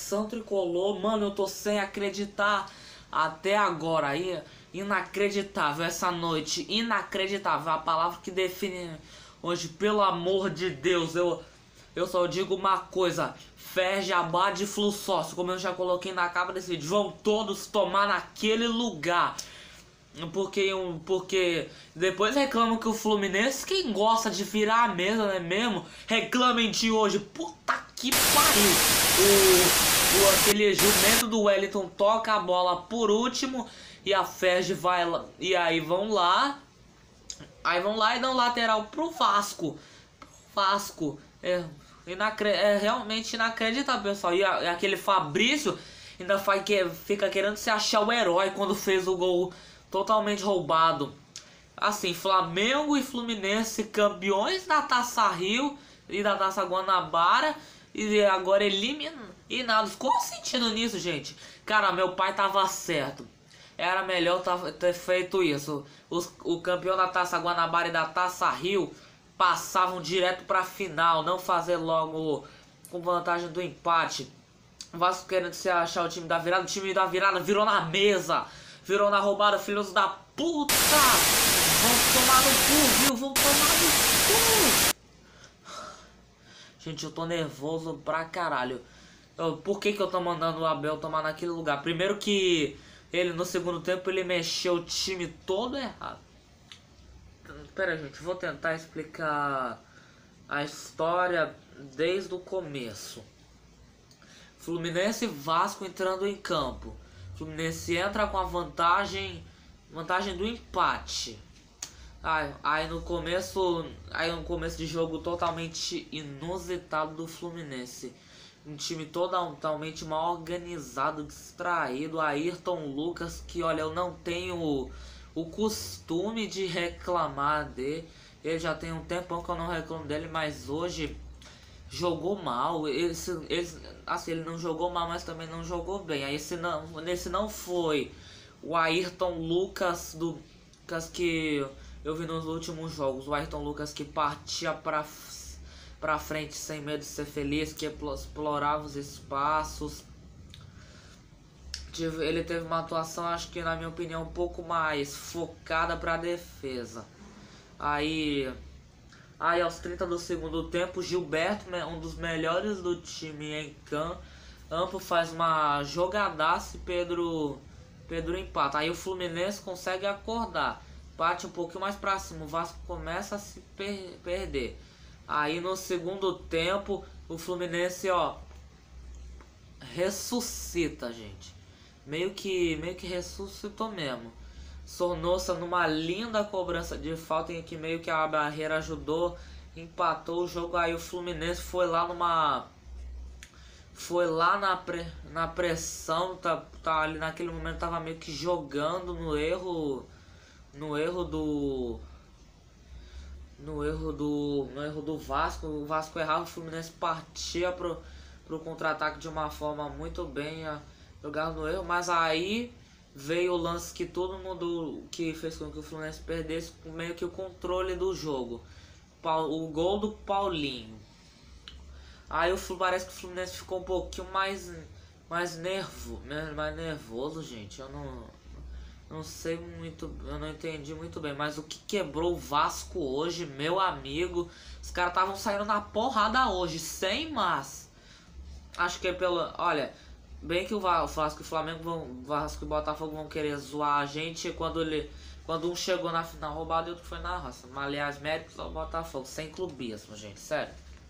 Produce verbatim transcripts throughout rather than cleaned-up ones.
nação tricolor, mano, eu tô sem acreditar até agora. Aí, inacreditável essa noite, inacreditável, a palavra que define hoje, pelo amor de Deus. Eu, eu só digo uma coisa: fé, jabá de flu sócio, como eu já coloquei na capa desse vídeo, vão todos tomar naquele lugar. Porque, porque depois reclamam que o Fluminense, quem gosta de virar a mesa, né mesmo? Reclamem de hoje, puta que pariu. O, o, aquele jumento do Wellington toca a bola por último e a Ferg vai lá, e aí vão lá, aí vão lá e dão lateral pro Vasco. Pro Vasco, é, inacre é realmente inacreditável, pessoal. E, a, e aquele Fabrício ainda faz que, fica querendo se achar o herói quando fez o gol totalmente roubado. Assim, Flamengo e Fluminense campeões da Taça Rio e da Taça Guanabara, e agora eliminados. Qual o sentido nisso, gente? Cara, meu pai tava certo. Era melhor ter feito isso. Os, o campeão da Taça Guanabara e da Taça Rio passavam direto pra final, não fazer logo com vantagem do empate. O Vasco querendo se achar o time da virada, o time da virada virou na mesa. Virou na roubada, filhos da puta! Vão tomar no cu, viu? Vão tomar no cu! Gente, eu tô nervoso pra caralho. Eu, por que que eu tô mandando o Abel tomar naquele lugar? Primeiro que ele, no segundo tempo, ele mexeu o time todo errado. Pera aí, gente, vou tentar explicar a história desde o começo. Fluminense e Vasco entrando em campo. Fluminense entra com a vantagem vantagem do empate. Aí, aí no começo aí no começo de jogo totalmente inusitado do Fluminense. Um time totalmente mal organizado, distraído. Ayrton Lucas, que olha, eu não tenho o costume de reclamar dele. Ele já tem um tempão que eu não reclamo dele, mas hoje jogou mal. Esse, esse, assim, ele não jogou mal, mas também não jogou bem. Aí esse não, esse não foi o Ayrton Lucas do que eu vi nos últimos jogos. O Ayrton Lucas que partia pra, pra frente sem medo de ser feliz, que explorava os espaços. Ele teve uma atuação, acho que na minha opinião, um pouco mais focada pra defesa. Aí... Aí aos trinta do segundo tempo, Gilberto, um dos melhores do time em campo, faz uma jogadaça e Pedro, Pedro empata. Aí o Fluminense consegue acordar, bate um pouquinho mais pra cima, o Vasco começa a se per perder. Aí no segundo tempo, o Fluminense, ó, ressuscita, gente. Meio que, meio que ressuscitou mesmo. Sornosa numa linda cobrança de falta em que meio que a barreira ajudou, empatou o jogo. Aí o Fluminense foi lá numa foi lá na, pre, na pressão, tá, tá ali naquele momento tava meio que jogando no erro no erro do no erro do no erro do Vasco. O Vasco errava, o Fluminense partia pro pro contra-ataque de uma forma muito bem, jogava no erro, mas aí veio o lance que todo mundo, que fez com que o Fluminense perdesse meio que o controle do jogo. O gol do Paulinho. Aí o parece que o Fluminense ficou um pouquinho mais mais nervo, mais nervoso, gente. Eu não não sei muito, eu não entendi muito bem, mas o que quebrou o Vasco hoje, meu amigo, os caras estavam saindo na porrada hoje, sem mas. Acho que é pela, olha, bem que o Vasco e o Flamengo vão, Vasco e Botafogo vão querer zoar a gente quando ele, quando um chegou na final roubado e outro foi na raça. Mas aliás, méritos ao Botafogo, sem clubismo, gente, sério.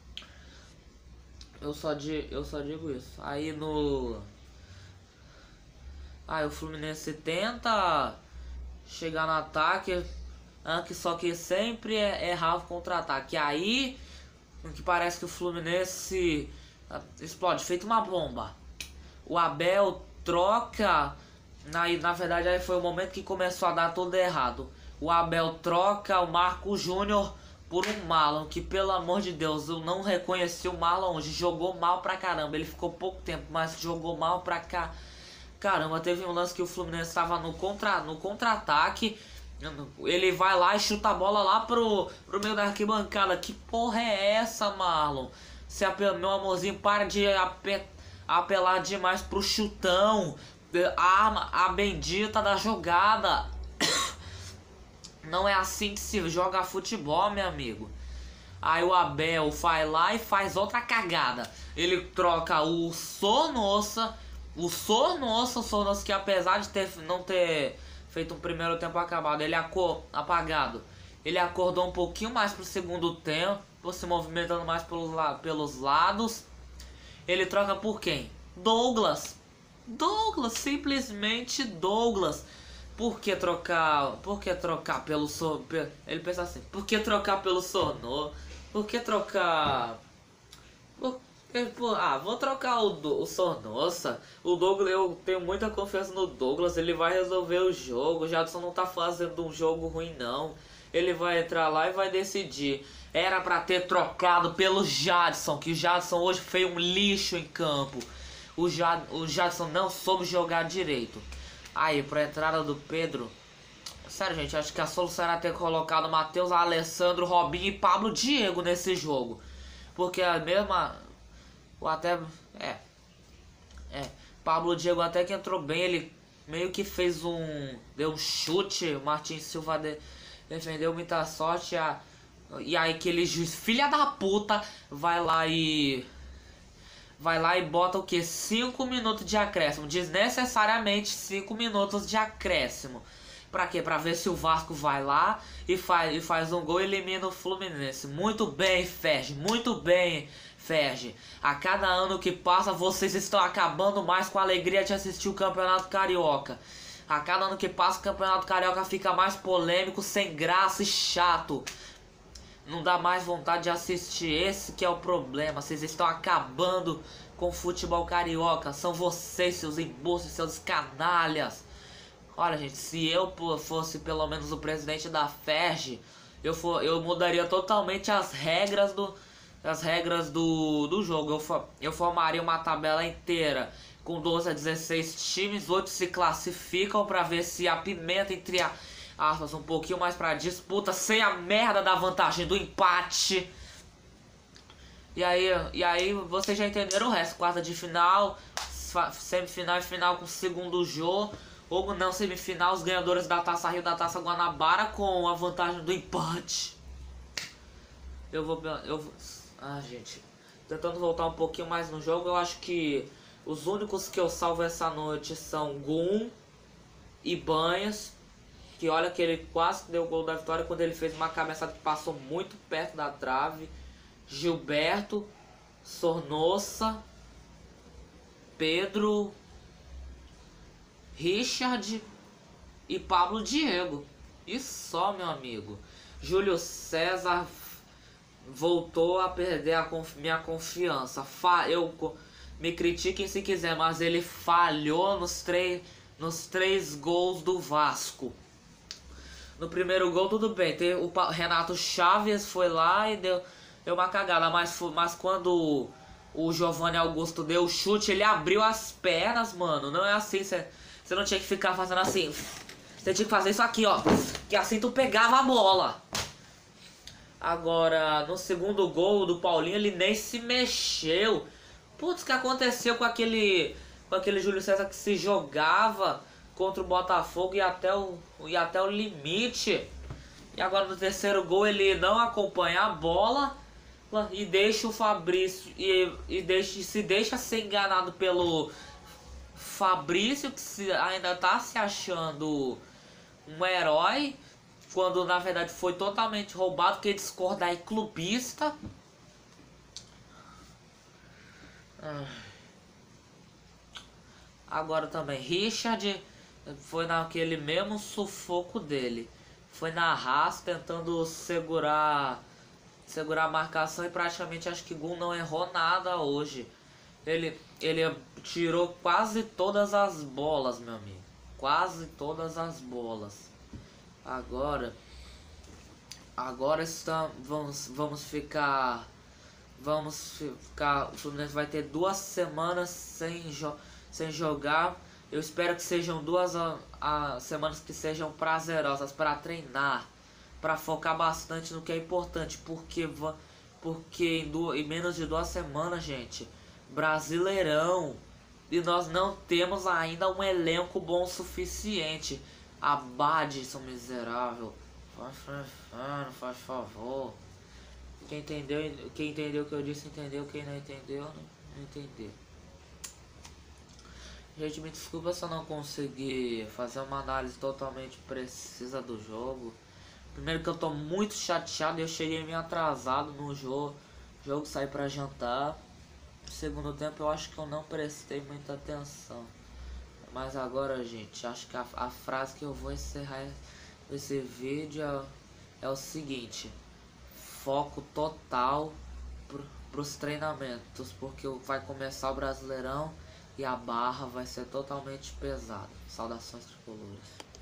Eu só digo, eu só digo isso. Aí no, aí o Fluminense tenta chegar no ataque, só que sempre errava o contra-ataque. Aí, o que parece que o Fluminense explode, feito uma bomba. O Abel troca, na, na verdade aí foi o momento que começou a dar tudo errado. O Abel troca o Marco Júnior por um Marlon, que pelo amor de Deus, eu não reconheci o Marlon hoje. Jogou mal pra caramba, ele ficou pouco tempo, mas jogou mal pra cá. Caramba, teve um lance que o Fluminense estava no contra, no contra-ataque. Ele vai lá e chuta a bola lá pro, pro meio da arquibancada. Que porra é essa, Marlon? Se a, meu amorzinho, para de apertar. apelar demais pro chutão, a, a bendita da jogada. Não é assim que se joga futebol, meu amigo. Aí o Abel vai lá e faz outra cagada. Ele troca o Sornosa, o Sornosa, o Sornosa que apesar de ter, não ter feito um primeiro tempo acabado, ele acor, apagado, ele acordou um pouquinho mais pro segundo tempo, se movimentando mais pelos, pelos lados. Ele troca por quem? Douglas. Douglas, simplesmente Douglas. Por que trocar? Por que trocar pelo so, ele pensa assim, por que trocar pelo Sornosa? Por que trocar? Por, por, ah, vou trocar o, o Sornosa. O Douglas, eu tenho muita confiança no Douglas. Ele vai resolver o jogo. O Jadson não tá fazendo um jogo ruim, não. Ele vai entrar lá e vai decidir. Era pra ter trocado pelo Jadson, que o Jadson hoje fez um lixo em campo. O, Jad, o Jadson não soube jogar direito. Aí, pra entrada do Pedro... Sério, gente, acho que a solução era ter colocado Matheus, Alessandro, Robinho e Pablo Diego nesse jogo. Porque a mesma... O até... É... É... Pablo Diego até que entrou bem, ele meio que fez um... Deu um chute, o Martins Silva de, defendeu muita sorte. A, e aí aquele juiz, filha da puta, vai lá e... Vai lá e bota o que? cinco minutos de acréscimo. Desnecessariamente cinco minutos de acréscimo. Pra quê? Pra ver se o Vasco vai lá e faz, e faz um gol e elimina o Fluminense. Muito bem, Ferge. Muito bem, Ferge. A cada ano que passa, vocês estão acabando mais com a alegria de assistir o Campeonato Carioca. A cada ano que passa, o Campeonato Carioca fica mais polêmico, sem graça e chato. Não dá mais vontade de assistir. Esse que é o problema. Vocês estão acabando com o futebol carioca. São vocês, seus embolsos, seus canalhas. Olha, gente, se eu fosse pelo menos o presidente da Ferge, eu, for, eu mudaria totalmente as regras do, as regras do, do jogo. Eu, for, eu formaria uma tabela inteira com doze a dezesseis times. oito se classificam para ver se apimenta entre a... aspas, um pouquinho mais pra disputa, sem a merda da vantagem do empate. E aí, e aí vocês já entenderam o resto. Quarta de final, semifinal e final com o segundo jogo. Ou não, semifinal, os ganhadores da Taça Rio, da Taça Guanabara com a vantagem do empate. Eu vou... Eu vou ah, gente. Tentando voltar um pouquinho mais no jogo, eu acho que os únicos que eu salvo essa noite são Gum e Banhas. Que olha que ele quase deu o gol da vitória quando ele fez uma cabeçada que passou muito perto da trave. Gilberto, Sornosa, Pedro, Richard e Pablo Diego. E só, meu amigo. Júlio César voltou a perder a conf minha confiança. Fa eu me critiquem se quiser, mas ele falhou nos, nos três gols do Vasco. No primeiro gol tudo bem, tem o Renato Chaves foi lá e deu, deu uma cagada, mas, mas quando o, o Giovanni Augusto deu o chute, ele abriu as pernas, mano. Não é assim, você não tinha que ficar fazendo assim. Você tinha que fazer isso aqui, ó, que assim tu pegava a bola. Agora, no segundo gol do Paulinho, ele nem se mexeu. Putz, o que aconteceu com aquele, com aquele Júlio César que se jogava contra o Botafogo e até o, e até o limite. E agora no terceiro gol ele não acompanha a bola e deixa o Fabrício e, e deixa, se deixa ser enganado pelo Fabrício, que se, ainda tá se achando um herói, quando na verdade foi totalmente roubado, que discorda é clubista. Agora também Richard foi naquele mesmo sufoco dele. Foi na raça, tentando segurar segurar a marcação e praticamente acho que Gum não errou nada hoje. Ele, ele tirou quase todas as bolas, meu amigo. Quase todas as bolas. Agora, agora está, vamos, vamos ficar, vamos ficar, o Fluminense vai ter duas semanas sem, jo sem jogar. Eu espero que sejam duas a, a, semanas que sejam prazerosas para treinar, para focar bastante no que é importante, porque, porque em, duas, em menos de duas semanas, gente, Brasileirão. E nós não temos ainda um elenco bom o suficiente. Abade, seu miserável. Faz, faz favor. Quem entendeu, quem entendeu o que eu disse, entendeu. Quem não entendeu, não entendeu. Gente, me desculpa se eu não conseguir fazer uma análise totalmente precisa do jogo. Primeiro que eu tô muito chateado, eu cheguei meio atrasado no jogo. O jogo saí pra jantar. No segundo tempo eu acho que eu não prestei muita atenção. Mas agora, gente, acho que a, a frase que eu vou encerrar esse vídeo é, é o seguinte: foco total pro, pros treinamentos, porque vai começar o Brasileirão e a barra vai ser totalmente pesada. Saudações tricolores.